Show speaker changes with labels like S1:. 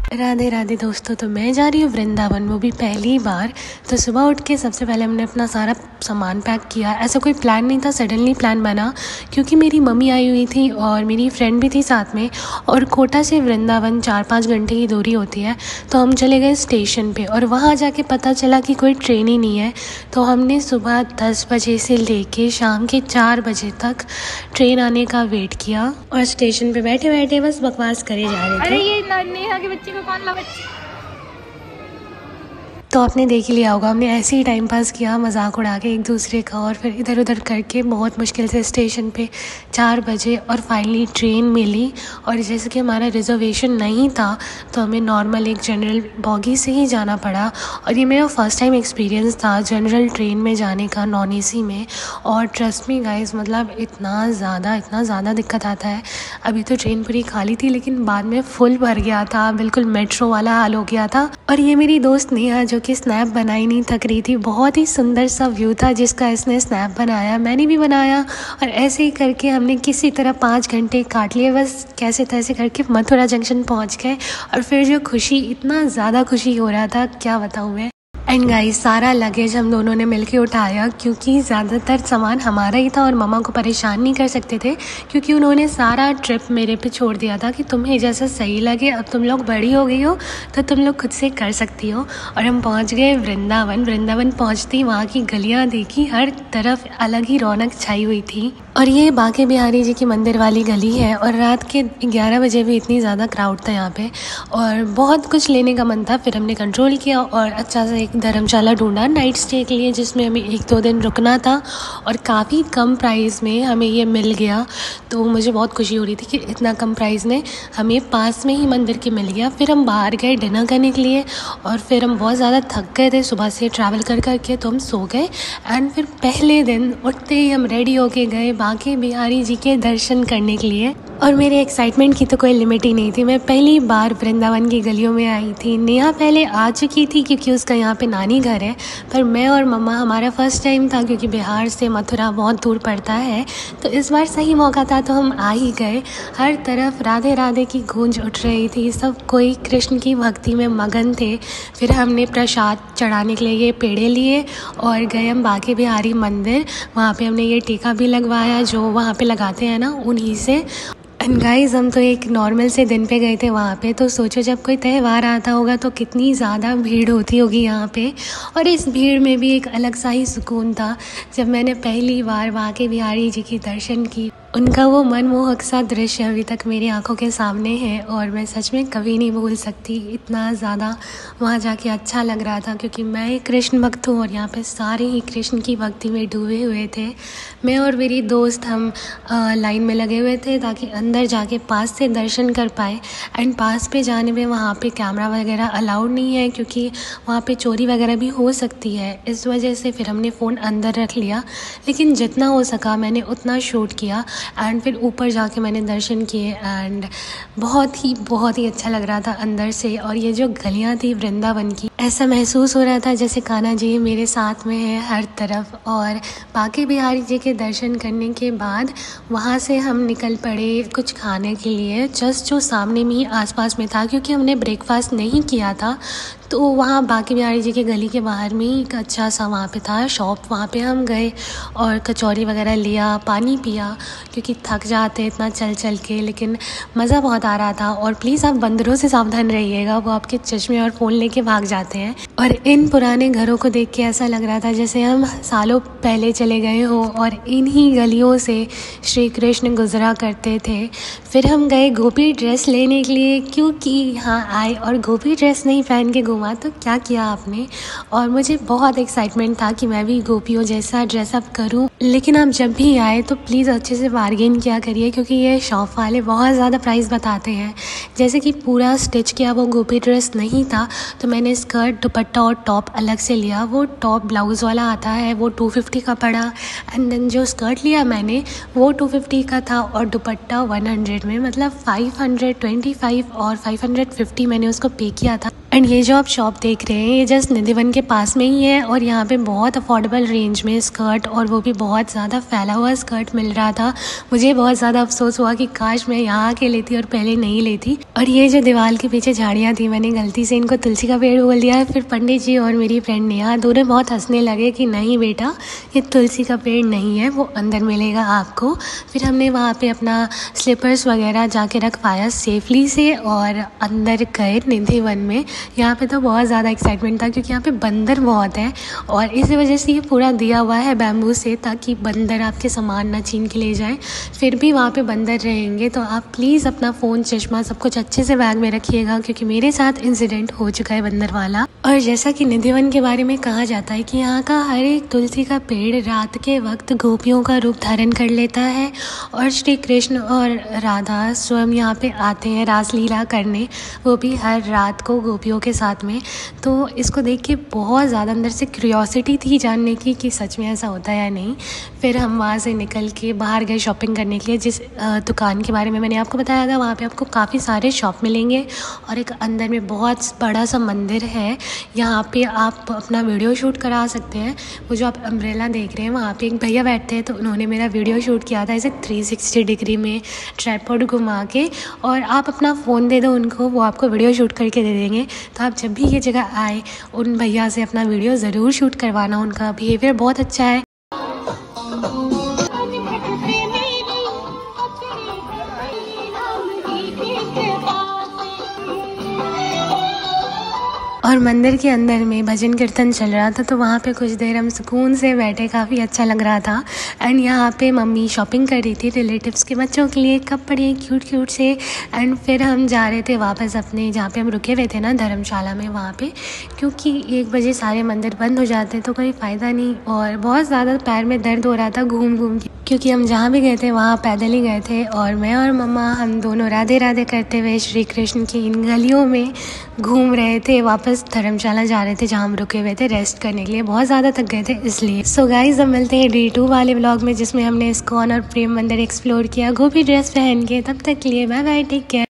S1: राधे राधे दोस्तों, तो मैं जा रही हूँ वृंदावन, वो भी पहली बार। तो सुबह उठ के सबसे पहले हमने अपना सारा सामान पैक किया। ऐसा कोई प्लान नहीं था, सडनली प्लान बना क्योंकि मेरी मम्मी आई हुई थी और मेरी फ्रेंड भी थी साथ में। और कोटा से वृंदावन 4-5 घंटे की दूरी होती है। तो हम चले गए स्टेशन पे और वहाँ जाके पता चला कि कोई ट्रेन ही नहीं है। तो हमने सुबह 10 बजे से लेके शाम के 4 बजे तक ट्रेन आने का वेट किया और स्टेशन पे बैठे बैठे बस बकवास करे जा रहे थे।
S2: अरे ये नेहा के बच्चे को कौन ला?
S1: तो आपने देख ही लिया होगा, हमने ऐसे ही टाइम पास किया, मजाक उड़ा के एक दूसरे का, और फिर इधर उधर करके बहुत मुश्किल से स्टेशन पे 4 बजे और फाइनली ट्रेन मिली। और जैसे कि हमारा रिजर्वेशन नहीं था तो हमें नॉर्मल एक जनरल बॉगी से ही जाना पड़ा। और ये मेरा फर्स्ट टाइम एक्सपीरियंस था जनरल ट्रेन में जाने का, नॉन एसी में। और ट्रस्ट मी गाइस, मतलब इतना ज़्यादा दिक्कत आता है। अभी तो ट्रेन पूरी खाली थी लेकिन बाद में फुल भर गया था, बिल्कुल मेट्रो वाला हाल हो गया था। और ये मेरी दोस्त नेहा जो कि स्नैप बनाई नहीं थक रही थी। बहुत ही सुंदर सा व्यू था जिसका इसने स्नैप बनाया, मैंने भी बनाया। और ऐसे ही करके हमने किसी तरह 5 घंटे काट लिए, बस कैसे तैसे करके मथुरा जंक्शन पहुंच गए। और फिर जो खुशी, इतना ज़्यादा खुशी हो रहा था, क्या बताऊँ मैं। एंड गाइस, सारा लगेज हम दोनों ने मिलके उठाया क्योंकि ज़्यादातर सामान हमारा ही था और मम्मा को परेशान नहीं कर सकते थे क्योंकि उन्होंने सारा ट्रिप मेरे पे छोड़ दिया था कि तुम्हें जैसा सही लगे, अब तुम लोग बड़ी हो गई हो तो तुम लोग खुद से कर सकती हो। और हम पहुंच गए वृंदावन पहुंचती वहाँ की गलियाँ देखी, हर तरफ अलग ही रौनक छाई हुई थी। और ये बांके बिहारी जी की मंदिर वाली गली है और रात के 11 बजे भी इतनी ज़्यादा क्राउड था यहाँ पे और बहुत कुछ लेने का मन था। फिर हमने कंट्रोल किया और अच्छा सा एक धर्मशाला ढूंढा नाइट स्टे के लिए जिसमें हमें 1-2 दिन रुकना था और काफ़ी कम प्राइस में हमें ये मिल गया। तो मुझे बहुत खुशी हो रही थी कि इतना कम प्राइस में हमें पास में ही मंदिर के मिल गया। फिर हम बाहर गए डिनर करने के लिए और फिर हम बहुत ज़्यादा थक गए थे सुबह से ट्रैवल करके, तो हम सो गए। एंड फिर पहले दिन उठते ही हम रेडी होके गए बांके बिहारी जी के दर्शन करने के लिए। और मेरे एक्साइटमेंट की तो कोई लिमिट ही नहीं थी। मैं पहली बार वृंदावन की गलियों में आई थी। नेहा पहले आ चुकी थी क्योंकि उसका यहाँ पे नानी घर है, पर मैं और मम्मा, हमारा फर्स्ट टाइम था क्योंकि बिहार से मथुरा बहुत दूर पड़ता है। तो इस बार सही मौका था तो हम आ ही गए। हर तरफ राधे राधे की गूंज उठ रही थी, सब कोई कृष्ण की भक्ति में मगन थे। फिर हमने प्रसाद चढ़ाने के लिए ये पेड़े लिए और गए हम बांके बिहारी मंदिर। वहाँ पे हमने ये टीका भी लगवाया जो वहाँ पे लगाते हैं ना, उन्हीं से। एंड गाइस, हम तो एक नॉर्मल से दिन पे गए थे वहाँ पे, तो सोचो जब कोई त्यौहार आता होगा तो कितनी ज़्यादा भीड़ होती होगी यहाँ पे। और इस भीड़ में भी एक अलग सा ही सुकून था जब मैंने पहली बार बांके बिहारी जी की दर्शन की। उनका वो मनमोहक सा दृश्य अभी तक मेरी आंखों के सामने है और मैं सच में कभी नहीं भूल सकती। इतना ज़्यादा वहाँ जाके अच्छा लग रहा था क्योंकि मैं एक कृष्ण भक्त हूँ और यहाँ पे सारे ही कृष्ण की भक्ति में डूबे हुए थे। मैं और मेरी दोस्त हम लाइन में लगे हुए थे ताकि अंदर जाके पास से दर्शन कर पाए। एंड पास पे जाने में वहाँ पे कैमरा वगैरह अलाउड नहीं है क्योंकि वहाँ पे चोरी वगैरह भी हो सकती है। इस वजह से फिर हमने फ़ोन अंदर रख लिया, लेकिन जितना हो सका मैंने उतना शूट किया। एंड फिर ऊपर जाके मैंने दर्शन किए एंड बहुत ही अच्छा लग रहा था अंदर से। और ये जो गलियाँ थी वृंदावन की, ऐसा महसूस हो रहा था जैसे कान्हा जी मेरे साथ में है हर तरफ। और बांके बिहारी जी के दर्शन करने के बाद वहाँ से हम निकल पड़े कुछ खाने के लिए, जस्ट जो सामने में ही आसपास में था क्योंकि हमने ब्रेकफास्ट नहीं किया था। तो वहाँ बांके बिहारी जी के गली के बाहर में ही एक अच्छा सा वहाँ पे था शॉप, वहाँ पे हम गए और कचौरी वगैरह लिया, पानी पिया क्योंकि थक जाते इतना चल के, लेकिन मज़ा बहुत आ रहा था। और प्लीज़ आप बंदरों से सावधान रहिएगा, वो आपके चश्मे और फ़ोन लेके भाग जाते हैं। और इन पुराने घरों को देख के ऐसा लग रहा था जैसे हम सालों पहले चले गए हों और इन्हीं गलियों से श्री कृष्ण गुजरा करते थे। फिर हम गए गोपी ड्रेस लेने के लिए क्योंकि यहाँ आए और गोपी ड्रेस नहीं पहन के घूमा तो क्या किया आपने। और मुझे बहुत एक्साइटमेंट था कि मैं भी गोपियों जैसा ड्रेसअप करूं। लेकिन आप जब भी आए तो प्लीज़ अच्छे से बार्गेन किया करिए क्योंकि ये शॉप वाले बहुत ज़्यादा प्राइस बताते हैं। जैसे कि पूरा स्टिच किया वो गोपी ड्रेस नहीं था तो मैंने स्कर्ट, दुपट्टा और टॉप अलग से लिया। वो टॉप ब्लाउज़ वाला आता है, वो 250 का पड़ा। एंड देन जो स्कर्ट लिया मैंने वो 250 का था और दुपट्टा 100 में, मतलब 525 और 550 मैंने उसको पे किया था। एंड ये जो आप शॉप देख रहे हैं ये जस्ट निधिवन के पास में ही है और यहाँ पे बहुत अफोर्डेबल रेंज में स्कर्ट और वो भी बहुत ज़्यादा फैला हुआ स्कर्ट मिल रहा था। मुझे बहुत ज़्यादा अफसोस हुआ कि काश मैं यहाँ आके लेती और पहले नहीं लेती। और ये जो दीवार के पीछे झाड़ियाँ थी मैंने गलती से इनको तुलसी का पेड़ बोल दिया। फिर पंडित जी और मेरी फ्रेंड नेहा दोनों बहुत हंसने लगे कि नहीं बेटा ये तुलसी का पेड़ नहीं है, वो अंदर मिलेगा आपको। फिर हमने वहाँ पर अपना स्लीपर्स वगैरह जाके रखवाया सेफली से और अंदर गए निधिवन में। यहाँ पे तो बहुत ज़्यादा एक्साइटमेंट था क्योंकि यहाँ पे बंदर बहुत है और इसी वजह से ये पूरा दिया हुआ है बैम्बू से ताकि बंदर आपके सामान ना छीन के ले जाए। फिर भी वहाँ पे बंदर रहेंगे तो आप प्लीज़ अपना फ़ोन चश्मा सब कुछ अच्छे से बैग में रखिएगा क्योंकि मेरे साथ इंसिडेंट हो चुका है बंदर वाला। और जैसा कि निधिवन के बारे में कहा जाता है कि यहाँ का हर एक तुलसी का पेड़ रात के वक्त गोपियों का रूप धारण कर लेता है और श्री कृष्ण और राधा स्वयं यहाँ पे आते हैं रासलीला करने, वो भी हर रात को गोपियों के साथ में। तो इसको देख के बहुत ज़्यादा अंदर से क्यूरियोसिटी थी जानने की कि सच में ऐसा होता है या नहीं। फिर हम वहाँ से निकल के बाहर गए शॉपिंग करने के लिए। जिस दुकान के बारे में मैंने आपको बताया था वहाँ पे आपको काफ़ी सारे शॉप मिलेंगे और एक अंदर में बहुत बड़ा सा मंदिर है, यहाँ पे आप अपना वीडियो शूट करा सकते हैं। वो जो आप अम्ब्रेला देख रहे हैं वहाँ पे एक भैया बैठते हैं तो उन्होंने मेरा वीडियो शूट किया था ऐसे 360 डिग्री में ट्राइपॉड घुमा के, और आप अपना फ़ोन दे दो उनको वो आपको वीडियो शूट करके दे देंगे। तो आप जब भी ये जगह आए उन भैया से अपना वीडियो ज़रूर शूट करवाना, उनका बिहेवियर बहुत अच्छा है। और मंदिर के अंदर में भजन कीर्तन चल रहा था तो वहाँ पे कुछ देर हम सुकून से बैठे, काफ़ी अच्छा लग रहा था। एंड यहाँ पे मम्मी शॉपिंग कर रही थी रिलेटिव्स के बच्चों के लिए कपड़े क्यूट क्यूट से। एंड फिर हम जा रहे थे वापस अपने जहाँ पे हम रुके हुए थे ना धर्मशाला में वहाँ पे, क्योंकि 1 बजे सारे मंदिर बंद हो जाते तो कोई फ़ायदा नहीं और बहुत ज़्यादा पैर में दर्द हो रहा था घूम घूम के, क्योंकि हम जहाँ भी गए थे वहाँ पैदल ही गए थे। और मैं और मम्मा हम दोनों राधे राधे करते हुए श्री कृष्ण की इन गलियों में घूम रहे थे। वापस धर्मशाला जा रहे थे जहाँ हम रुके हुए थे रेस्ट करने के लिए, बहुत ज़्यादा थक गए थे इसलिए। सो गाइस अब मिलते हैं Day 2 वाले व्लॉग में जिसमें हमने इस्कॉन और प्रेम मंदिर एक्सप्लोर किया गोपी ड्रेस पहन के। तब तक के लिए बाय बाय, टेक केयर।